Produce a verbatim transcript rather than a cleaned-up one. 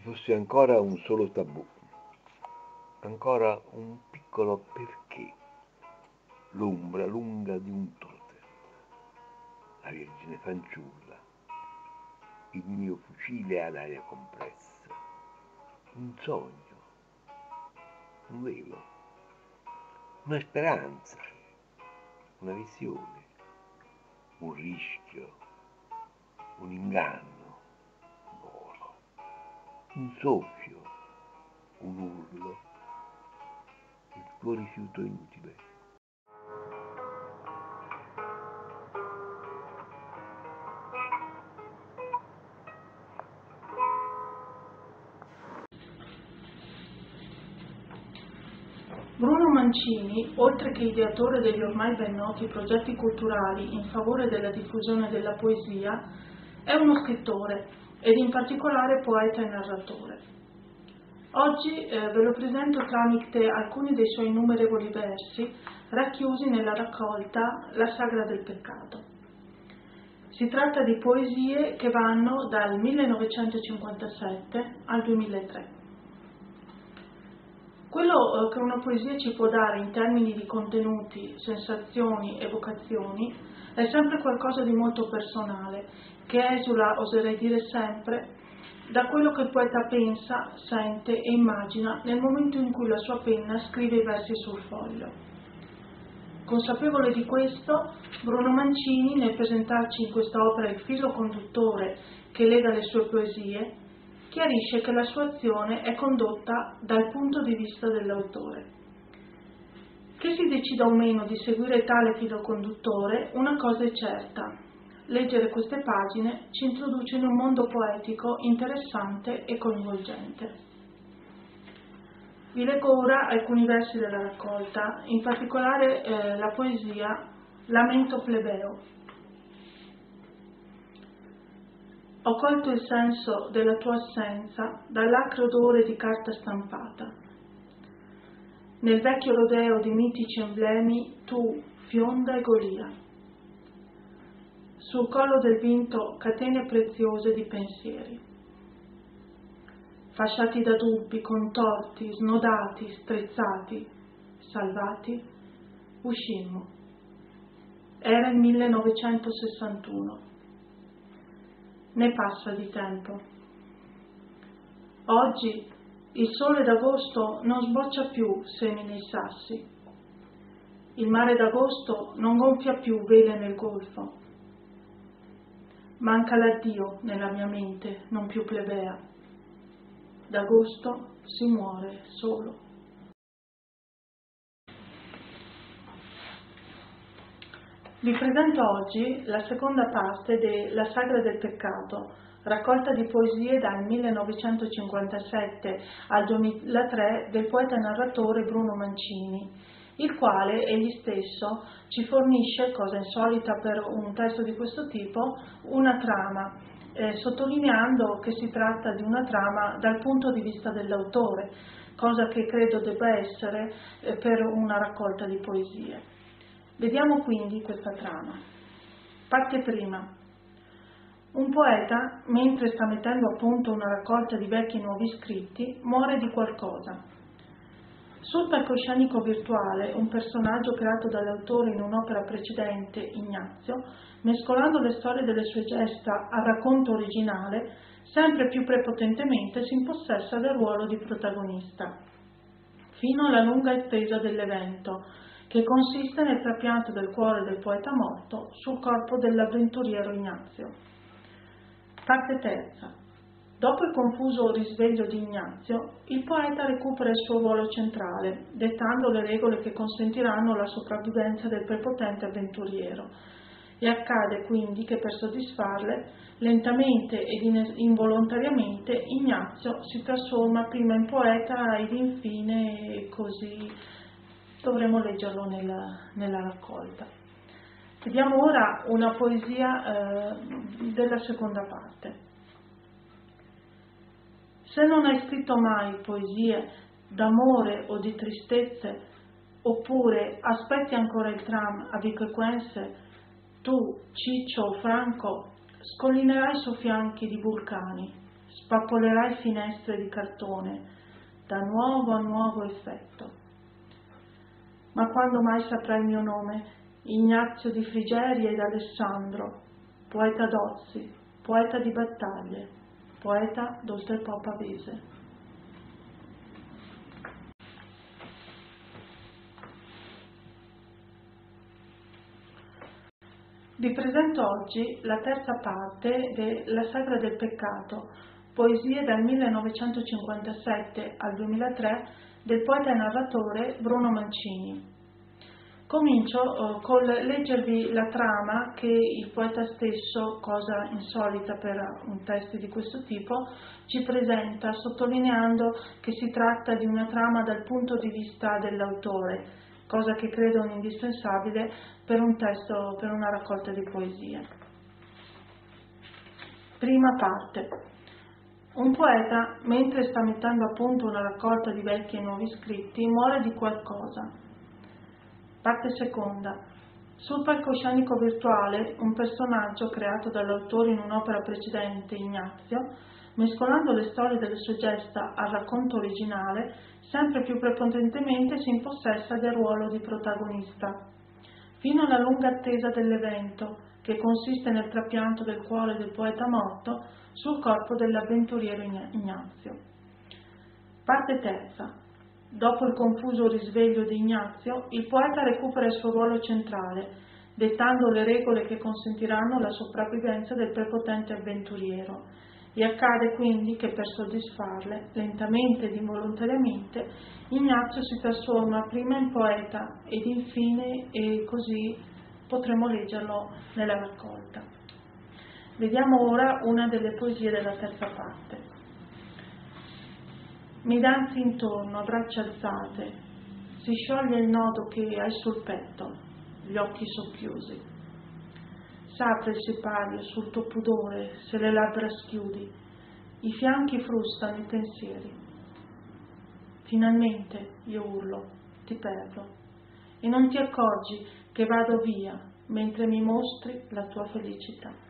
fosse ancora un solo tabù, ancora un piccolo perché, l'ombra lunga di un totem, la Vergine fanciulla, il mio fucile ad aria compressa, un sogno, un velo, una speranza, una visione, un rischio, un inganno, un volo, un soffio, un urlo, il tuo rifiuto inutile. Bruno Mancini, oltre che ideatore degli ormai ben noti progetti culturali in favore della diffusione della poesia, è uno scrittore ed in particolare poeta e narratore. Oggi eh, ve lo presento tramite alcuni dei suoi innumerevoli versi racchiusi nella raccolta La sagra del peccato. Si tratta di poesie che vanno dal millenovecentocinquantasette al duemilatré. Quello che una poesia ci può dare in termini di contenuti, sensazioni, evocazioni è sempre qualcosa di molto personale, che esula, oserei dire sempre, da quello che il poeta pensa, sente e immagina nel momento in cui la sua penna scrive i versi sul foglio. Consapevole di questo, Bruno Mancini, nel presentarci in questa opera il filo conduttore che lega le sue poesie, chiarisce che la sua azione è condotta dal punto di vista dell'autore. Che si decida o meno di seguire tale filo conduttore, una cosa è certa: leggere queste pagine ci introduce in un mondo poetico interessante e coinvolgente. Vi leggo ora alcuni versi della raccolta, in particolare eh, la poesia Lamento plebeo. Ho colto il senso della tua assenza dall'acre odore di carta stampata. Nel vecchio rodeo di mitici emblemi, tu, Fionda e Golia. Sul collo del vinto catene preziose di pensieri. Fasciati da dubbi, contorti, snodati, strizzati, salvati, uscimmo. Era il millenovecentosessantuno. Ne passa di tempo. Oggi il sole d'agosto non sboccia più semi nei sassi. Il mare d'agosto non gonfia più vele nel golfo. Manca l'addio nella mia mente, non più plebea. D'agosto si muore solo. Vi presento oggi la seconda parte de La sagra del peccato, raccolta di poesie dal millenovecentocinquantasette al duemilatré del poeta e narratore Bruno Mancini, il quale egli stesso ci fornisce, cosa insolita per un testo di questo tipo, una trama, eh, sottolineando che si tratta di una trama dal punto di vista dell'autore, cosa che credo debba essere eh, per una raccolta di poesie. Vediamo quindi questa trama. Parte prima. Un poeta, mentre sta mettendo a punto una raccolta di vecchi e nuovi scritti, muore di qualcosa. Sul palcoscenico virtuale, un personaggio creato dall'autore in un'opera precedente, Ignazio, mescolando le storie delle sue gesta al racconto originale, sempre più prepotentemente si impossessa del ruolo di protagonista, fino alla lunga attesa dell'evento, che consiste nel trapianto del cuore del poeta morto sul corpo dell'avventuriero Ignazio. Parte terza. Dopo il confuso risveglio di Ignazio, il poeta recupera il suo ruolo centrale, dettando le regole che consentiranno la sopravvivenza del prepotente avventuriero, e accade quindi che per soddisfarle, lentamente ed involontariamente, Ignazio si trasforma prima in poeta ed infine così. Dovremo leggerlo nella, nella raccolta. Vediamo ora una poesia eh, della seconda parte. Se non hai scritto mai poesie d'amore o di tristezze, oppure aspetti ancora il tram a Vico Equense, tu, Ciccio o Franco, scollinerai su fianchi di vulcani, spappolerai finestre di cartone, da nuovo a nuovo effetto. Ma quando mai saprai il mio nome, Ignazio di Frigeria ed Alessandro, poeta d'Ozzi, poeta di battaglie, poeta d'Oltrepò Pavese. Vi presento oggi la terza parte della Sagra del Peccato, poesie dal millenovecentocinquantasette al duemilatré del poeta e narratore Bruno Mancini. Comincio eh, col leggervi la trama che il poeta stesso, cosa insolita per un testo di questo tipo, ci presenta, sottolineando che si tratta di una trama dal punto di vista dell'autore, cosa che credo indispensabile per un testo, per una raccolta di poesie. Prima parte. Un poeta, mentre sta mettendo a punto una raccolta di vecchi e nuovi scritti, muore di qualcosa. Parte seconda. Sul palcoscenico virtuale, un personaggio creato dall'autore in un'opera precedente, Ignazio, mescolando le storie delle sue gesta al racconto originale, sempre più prepotentemente si impossessa del ruolo di protagonista, fino alla lunga attesa dell'evento, che consiste nel trapianto del cuore del poeta morto sul corpo dell'avventuriero Ignazio. Parte terza. Dopo il confuso risveglio di Ignazio, il poeta recupera il suo ruolo centrale, dettando le regole che consentiranno la sopravvivenza del prepotente avventuriero, e accade quindi che per soddisfarle, lentamente ed involontariamente, Ignazio si trasforma prima in poeta ed infine, e così potremo leggerlo nella raccolta. Vediamo ora una delle poesie della terza parte. Mi danzi intorno a braccia alzate, si scioglie il nodo che hai sul petto, gli occhi socchiusi. S'apre il sipario sul tuo pudore se le labbra schiudi, i fianchi frustano i pensieri. Finalmente, io urlo, ti perdo, e non ti accorgi che vado via mentre mi mostri la tua felicità.